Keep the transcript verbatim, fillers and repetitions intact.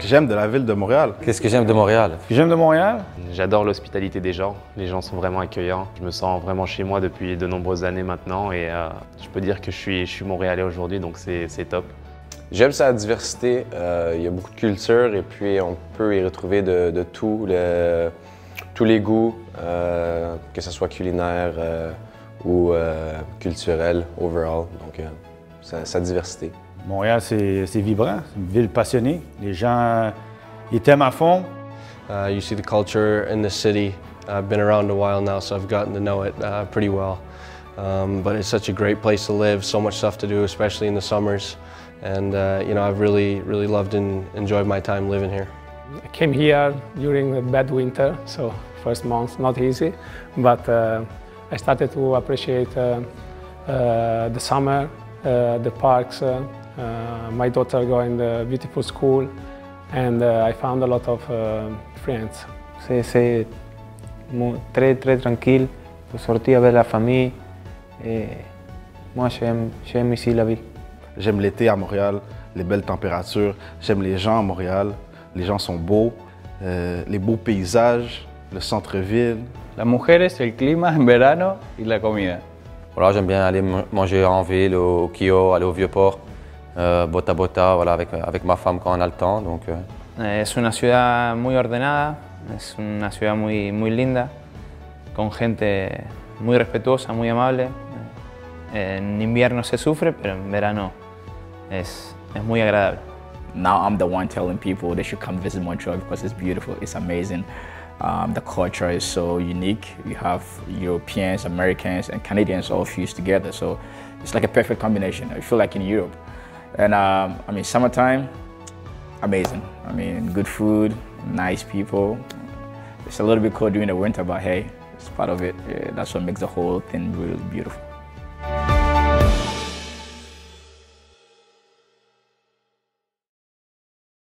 j'aime de la ville de Montréal? Qu'est-ce que j'aime de Montréal? Ce que j'aime de Montréal? J'adore l'hospitalité des gens. Les gens sont vraiment accueillants. Je me sens vraiment chez moi depuis de nombreuses années maintenant et euh, je peux dire que je suis, je suis Montréalais aujourd'hui, donc c'est top. J'aime sa diversité. Euh, il y a beaucoup de culture et puis on peut y retrouver de, de tout, le, tous les goûts, euh, que ce soit culinaire euh, ou euh, culturel, overall. Donc, euh, sa, sa diversité. Montréal, c'est vibrant, c'est une ville passionnée. Les gens, ils t'aiment à fond. Uh, you see the culture in the city. I've been around a while now, so I've gotten to know it uh, pretty well. Um, but it's such a great place to live, so much stuff to do, especially in the summers. And uh, you know, I've really, really loved and enjoyed my time living here. I came here during the bad winter, so first month not easy, but uh, I started to appreciate uh, uh, the summer, uh, the parks. Uh, uh, my daughter going to a beautiful school, and uh, I found a lot of uh, friends. C'est très très tranquille pour sortir avec la famille. Et moi, j'aime ici la ville. J'aime l'été à Montréal, les belles températures. J'aime les gens à Montréal. Les gens sont beaux, euh, les beaux paysages, le centre-ville. Las mujeres, el clima en verano y la comida. Voilà, j'aime bien aller manger en ville, au Kio, aller au Vieux-Port, euh, Bota Bota, voilà, avec, avec ma femme quand on a le temps. Donc, euh. Es una ciudad muy ordenada, es una ciudad muy, muy linda, con gente muy respetuosa, muy amable. En invierno se sufre, pero en verano es, es muy agradable. Now I'm the one telling people they should come visit Montreal because it's beautiful, it's amazing. Um, the culture is so unique. You have Europeans, Americans, and Canadians all fused together, so it's like a perfect combination. I feel like in Europe. And um, I mean, summertime, amazing. I mean, good food, nice people. It's a little bit cold during the winter, but hey, it's part of it. Yeah, that's what makes the whole thing really beautiful.